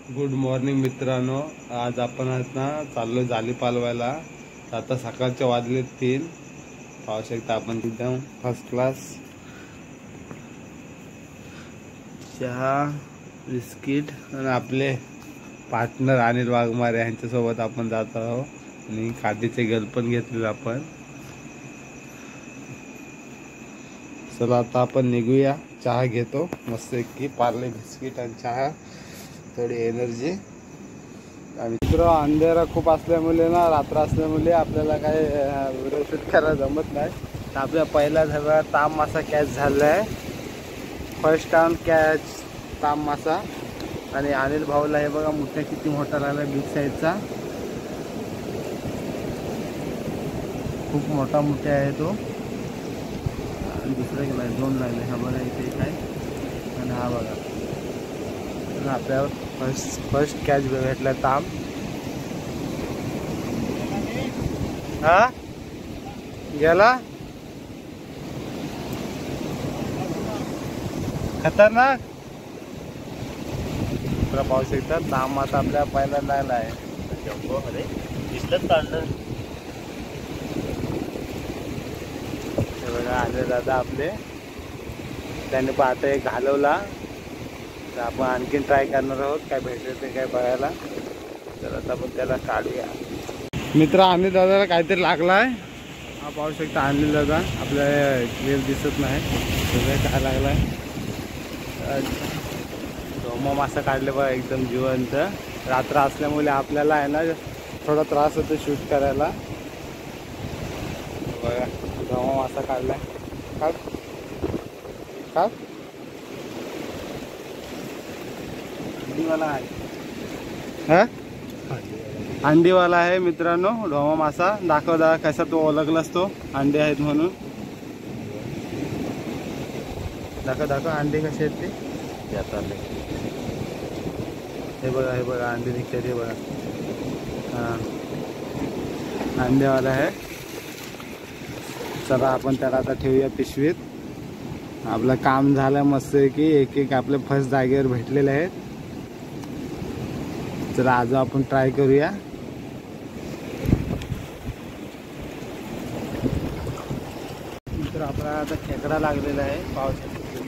Good morning मित्रांनो, आज आपण ना चाललो जाली पालवायला. आता सकाळचे वाजले 3. पाहू शकता आपण एकदम फर्स्ट क्लास चहा बिस्किट आणि आपले पार्टनर अनिल वाघमारे यांच्यासोबत आपण जात आहोत. आणि काठीचे गल पण घेतलेले आपण. चला आता आपण निघूया. चहा घेतो मस्त की पार्ले बिस्किट आणि चहा, थोडी एनर्जी. आणि मित्र अंधेरा खूप असल्यामुळे ना, रात्र असल्यामुळे आपल्याला काय व्हिडिओ शूट करायला जमत नाही. तर आपल्या पहिला झाला ताम मासा कॅच झाला आहे. फर्स्ट टाइम कॅच ताम मासा. आणि अनिल भाऊला हे बघा मोठा, किती मोठा लागला, बिग साईजचा, खूप मोठा आहे तो. आणि दुसरा गेला, 2 लागले. हा बघा इथे काय, आणि हा बघा. आपल्याला फर्स्ट कॅच भेटला ताम. हा गेला खतरनाक. पाहू शकता ताम आता आपल्या पहिल्यांदा आला आहे. दिसलं काढलं बघा. आले दादा आपले, त्याने पाहता एक घालवला. तर आपण आणखीन ट्राय करणार आहोत काय भेटले ते काय बघायला. तर आता आपण त्याला काढूया. मित्र अनिल दादाला काहीतरी लागलाय. हा पाहू शकता अनिल दादा, आपल्याला क्लिअर दिसत नाही काय लागलाय. डोमा मासा काढले बघा एकदम जिवंत. रात्र असल्यामुळे आपल्याला आहे ना थोडा त्रास होतो शूट करायला. बघा डोमा मासा काढलाय. काढ काढ. अंडीवाला आहे. हा अंडीवाला आहे मित्रांनो ढोमा मासा. दाखव दादा कसा तो ओळखलाच तो अंडे आहेत म्हणून. दाखव अंडे कसे आहेत ते आता. हे बघा अंडे निघतात. हे बघा, हा अंडेवाला आहे. चला आपण त्याला आता ठेवूया पिशवीत. आपलं काम झालं मस्त की एक आपले फर्स्ट जागेवर भेटलेले आहेत. चला आज आपण ट्राय करूया. तर आपल्याला आता खेकडा लागलेला आहे पावसात.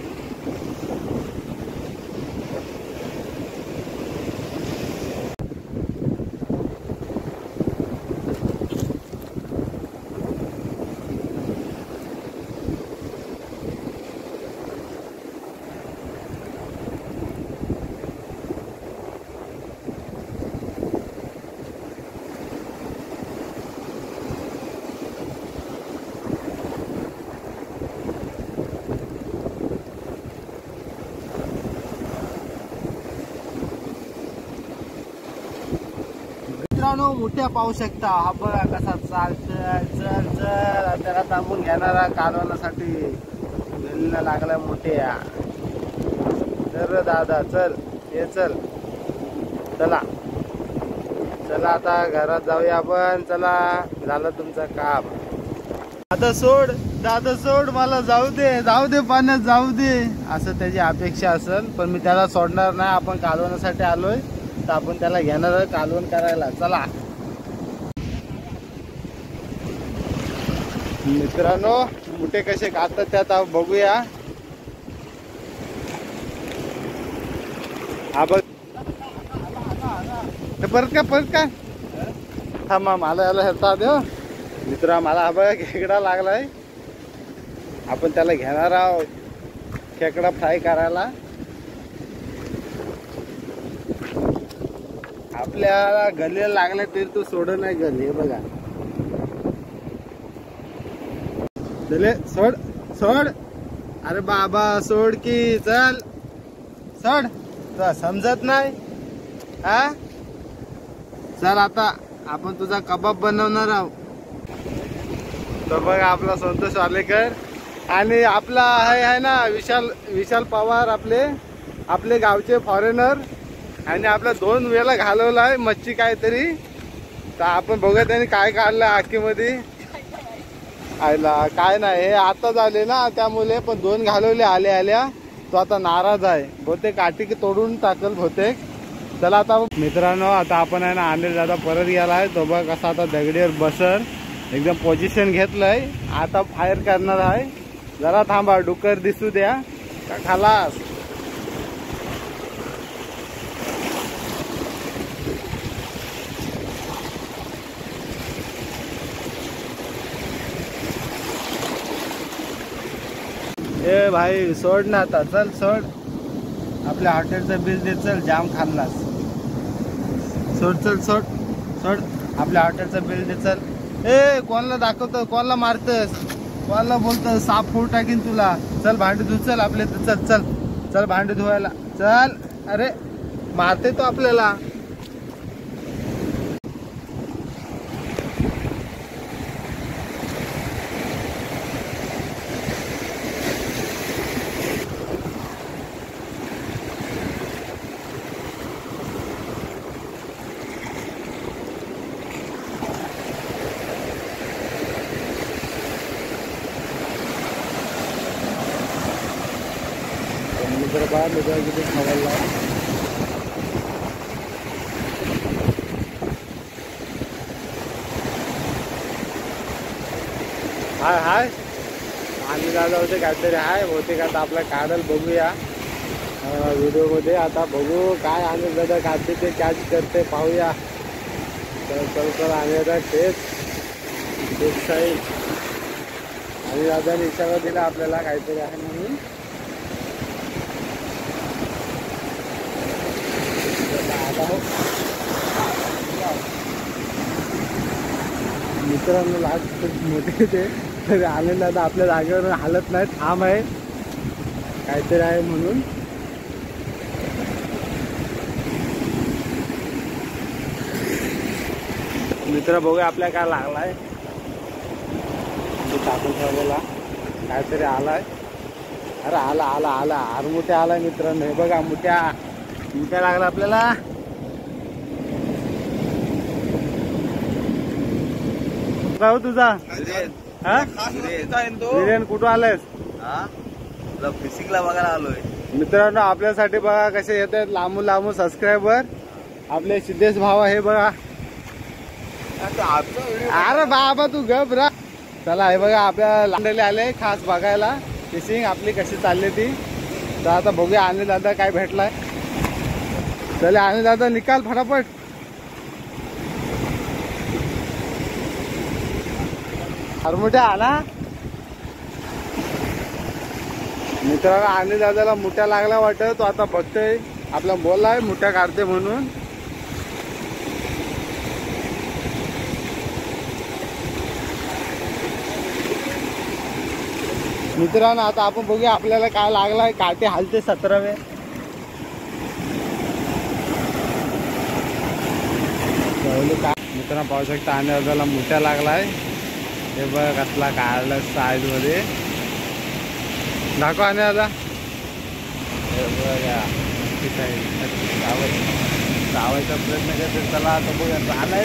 मित्रांनो मोठ्या पाहू शकता. हा बघा कसा चल त्याला थांबून घेणारा कालवण्यासाठी गेलेला लागला मोठ्या. तर दादा चल ये चल. चला आता घरात जाऊया आपण. चला झालं तुमचं काम. दादा सोड मला जाऊ दे पाण्यात जाऊ दे असं त्याची अपेक्षा असेल. पण मी त्याला सोडणार नाही. आपण कालवण्यासाठी आलोय तर आपण त्याला घेणार कालवण करायला. चला मित्रांनो मोठे कसे काढतात त्यात बघूया. हा बघ परत का हा मला याला हेरता देव. मित्र मला हा बघा खेकडा लागलाय. आपण त्याला घेणार आहोत खेकडा फ्राय करायला. आपल्याला गल्लीला लागला तरी तो सोड नाही गल. हे बघा चले सोड. अरे बाबा सोड की. चल सोड. तुला समजत नाही हा. चल आता आपण तुझा कबाब बनवणार आहोत. तर बघा आपला संतोष वालेकर आणि आपला आहे ना विशाल पवार, आपले गावचे फॉरेनर. आणि आपल्या 2 वेळेला घालवलाय मच्छी काहीतरी. तर आपण बघूया त्यांनी काय काढलं आखीमध्ये. आयला काय नाही, हे आता झाले ना त्यामुळे. पण 2 घालवले आल्या. तो आता नाराज आहे बहुतेक. काठी तोडून टाकल बहुतेक. चला आता मित्रांनो, आता आपण आहे ना अनिल दादा परत गेलाय. तो बघ कसा आता दगडीवर बसल, एकदम पोझिशन घेतलंय. आता फायर करणार आहे. जरा थांबा, डुकर दिसू द्या का खालास. ए भाई सोड ना आता, चल सोड. आपल्या हॉटेलचं बिल दे, चल जाम खाल्लास. सोड चल, सोड सोड. आपल्या हॉटेलचं बिल दे, चल. ए कोणाला दाखवतो, कोणाला मारतस, कोणाला बोलतो, साप फोड टाकीन तुला. चल भांडे धु, चल आपले. चल चल चल भांडे धुवायला चल. अरे मारते तो आपल्याला. बाहर ले जाएगी तो मोबाइल हाय हाय. आणि दादा होते काहीतरी आहे, होते का आता आपला काढल बघूया व्हिडिओ मध्ये. आता बघू काय आणि दादा काढते ते कॅच करते, पाहूया. तर चल चल आणि दादा तेच साईड. आणि दादाने इशारा दिला आपल्याला काहीतरी आहे म्हणून. मित्रांनो लाट खूप मोठे ते तरी आलेलं आता आपल्या जागेवर हालत नाही. थांब आहे, काहीतरी आहे म्हणून. मित्र बघूया आपल्या काय लागलाय. टाकून ठेवलेला काहीतरी आलाय. अरे आला आला आला, अरे मुठ्या आलाय मित्रांनो. हे बघा मुठ्या मुठ्या लागला आपल्याला. गाव तुझा विरेन, कुठं आलायस? फिशिंगला बघायला आलोय. मित्रांनो आपल्यासाठी बघा कसे येत आहेत लांबून लांबून सबस्क्रायबर. आपले सिद्धेश भाव हे बघा. अरे बाबा तू गप रा. चला हे बघा आपल्या लांडले आले खास बघायला फिशिंग आपली कशी चालली ती. तर आता बघूया अनिल दादा काय भेटलाय. चले अनिल दादा निकाल फटाफट. अरे मोठ्या आला. मित्रांनो अनिल दादाला मुठ्या लागला वाटत. तो आता बघतोय आपला बोललाय मुठ्या काढते म्हणून. मित्रांनो आता आपण बघूया आपल्याला काय लागलाय. काटे हालते 17वे. मित्रांनो पाहू शकता अनिल दादाला मुठ्या लागलाय. हे बघ कसला काढला साईज मध्ये. दाखव आणि दादा. हे बघा धावायचा प्रयत्न करते. चला आता बघूया आलाय.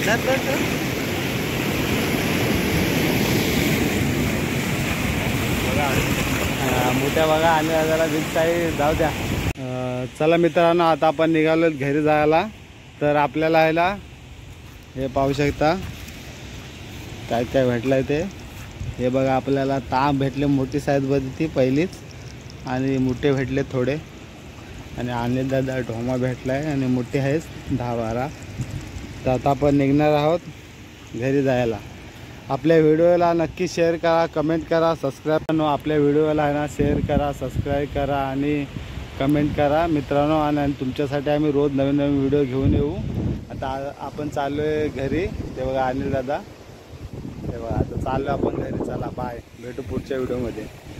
बघा मोठ्या बघा आणि दादाला बिग साईज जाऊ द्या. चला मित्रांनो आता आपण निघालो घरी जायला. तर आपल्याला ह्याला हे पाहू शकता काय काय भेटलंय ते. हे बघा आपल्याला तांब भेटले मोठी साईज मध्ये ती पहिलीच. आणि मोठे भेटले थोडे. आणि अनिल दादा ढोमा भेटलाय आणि मोठे आहेत 10-12. तर आता आपण निघणार आहोत घरी जायला. आपल्या व्हिडिओला नक्की शेअर करा, कमेंट करा, सबस्क्राईब. आपल्या व्हिडिओला आहे ना शेअर करा, सबस्क्राईब करा आणि कमेंट करा मित्रांनो. आणि तुमच्यासाठी आम्ही रोज नवीन नवीन व्हिडिओ घेऊन येऊ. आता आपण चाललो आहे घरी. ते बघा अनिल दादा. ते बघा आता चाललो आपण घरी. चला बाय, भेटू पुढच्या व्हिडिओमध्ये.